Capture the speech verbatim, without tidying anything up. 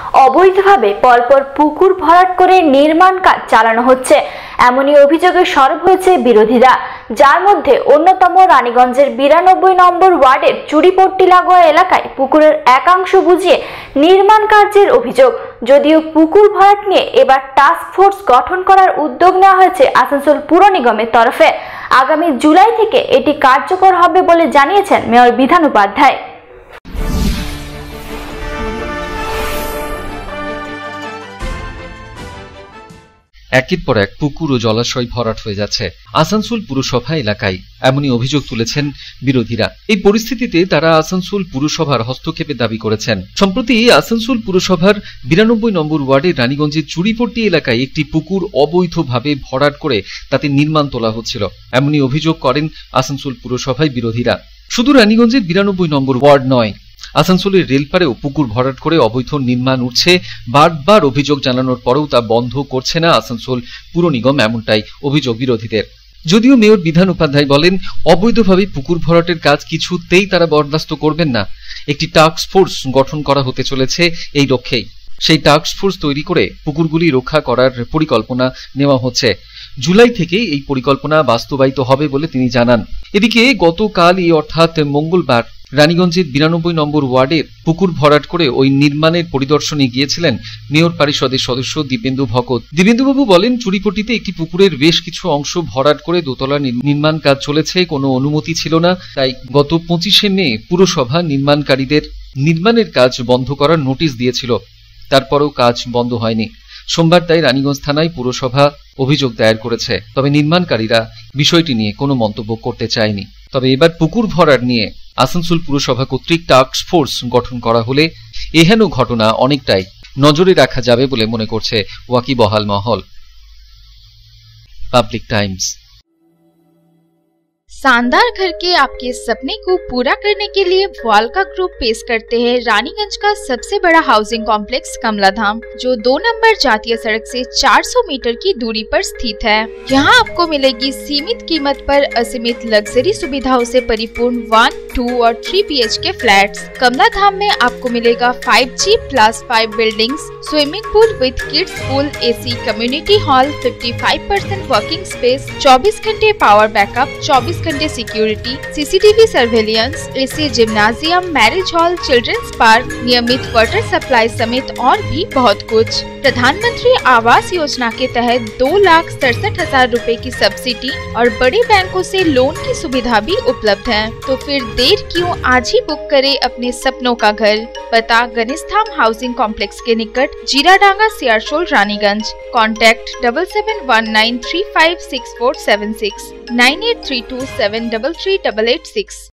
অবৈধভাবে পরপর পুকুর ভরাট করে নির্মাণ কাজ চালানো হচ্ছে, এমনই অভিযোগে সরব হয়েছে বিরোধীরা। যার মধ্যে অন্যতম রানীগঞ্জের বিরানব্বই নম্বর ওয়ার্ডের চুরিপট্টি লাগোয়া এলাকায় পুকুরের একাংশ বুঝিয়ে নির্মাণ কার্যের অভিযোগ। যদিও পুকুর ভরাট নিয়ে এবার টাস্ক ফোর্স গঠন করার উদ্যোগ নেওয়া হয়েছে আসানসোল পুর নিগমের তরফে। আগামী জুলাই থেকে এটি কার্যকর হবে বলে জানিয়েছেন মেয়র বিধান উপাধ্যায়। একের পর এক পুকুর ও জলাশয় ভরাট হয়ে যাচ্ছে আসানসোল পুরসভা এলাকায়, এমনই অভিযোগ তুলেছেন বিরোধীরা। এই পরিস্থিতিতে তারা আসানসোল পুরসভার হস্তক্ষেপের দাবি করেছেন। সম্প্রতি আসানসোল পুরসভার বিরানব্বই নম্বর ওয়ার্ডের রানীগঞ্জের চুরিপট্টি এলাকায় একটি পুকুর অবৈধভাবে ভরাট করে তাতে নির্মাণ তোলা হচ্ছিল, এমনই অভিযোগ করেন আসানসোল পুরসভায় বিরোধীরা। শুধু রানীগঞ্জের বিরানব্বই নম্বর ওয়ার্ড নয়, আসানসোলের রেলপাড়েও পুকুর ভরাট করে অবৈধ নির্মাণ উঠছে। বারবার অভিযোগ জানানোর পরেও তা বন্ধ করছে না আসানসোল পুর নিগম, এমনটাই অভিযোগ বিরোধীদের। যদিও মেয়র বিধান উপাধ্যায় বলেন, অবৈধভাবে পুকুর ভরাটের কাজ কিছুতেই তারা বরদাস্ত করবেন না। একটি টাস্ক ফোর্স গঠন করা হতে চলেছে এই লক্ষ্যেই। সেই টাস্ক ফোর্স তৈরি করে পুকুরগুলি রক্ষা করার পরিকল্পনা নেওয়া হচ্ছে। জুলাই থেকে এই পরিকল্পনা বাস্তবায়িত হবে বলে তিনি জানান। এদিকে গতকালই অর্থাৎ মঙ্গলবার রানীগঞ্জের বিরানব্বই নম্বর ওয়ার্ডের পুকুর ভরাট করে ওই নির্মাণের পরিদর্শনে গিয়েছিলেন মেয়র পরিষদের সদস্য দীপেন্দু ভকত। দীপেন্দুবাবু বলেন, চুরিপট্টিতে একটি পুকুরের বেশ কিছু অংশ ভরাট করে দোতলা নির্মাণ কাজ চলেছে, কোনো অনুমতি ছিল না। তাই গত পঁচিশে মে পুরসভা নির্মাণকারীদের নির্মাণের কাজ বন্ধ করার নোটিশ দিয়েছিল, তারপরেও কাজ বন্ধ হয়নি। সোমবার তাই রানীগঞ্জ থানায় পুরসভা অভিযোগ দায়ের করেছে। তবে নির্মাণকারীরা বিষয়টি নিয়ে কোনো মন্তব্য করতে চায়নি। তবে এবার পুকুর ভরাট নিয়ে আসানসোল পুরসভা কর্তৃক টাস্ক ফোর্স গঠন করা হলে এহেন ঘটনা অনেকটাই নজরে রাখা যাবে বলে মনে করছে ওয়াকিবহাল মহল। Public Times. शानदार घर के आपके सपने को पूरा करने के लिए वालका ग्रुप पेश करते हैं रानीगंज का सबसे बड़ा हाउसिंग कॉम्प्लेक्स कमला धाम, जो दो नंबर जातीय सड़क से चार सौ मीटर की दूरी पर स्थित है। यहाँ आपको मिलेगी सीमित कीमत पर असीमित लग्जरी सुविधाओं से परिपूर्ण वन, टू और three B H K flats. Kamla Dham में आपको मिलेगा five G plus five buildings, swimming pool with kids pool, AC community hall, पचपन परसेंट वर्किंग स्पेस, चौबीस घंटे पावर बैकअप, चौबीस घंटे security, CCTV surveillance, AC gymnasium, marriage hall, children's park, नियमित water supply समेत और भी बहुत कुछ। प्रधानमंत्री आवास योजना के तहत दो लाख सड़सठ हजार रूपए की सब्सिडी और बड़े बैंकों से लोन की सुविधा भी उपलब्ध है। तो फिर देर क्यों, आज ही बुक करें अपने सपनों का घर। पता गणेशधाम हाउसिंग कॉम्प्लेक्स के निकट, Jiradanga, Siarsol, Raniganj. Contact double seven one nine three five six four seven six, nine eight three two seven double three double eight six.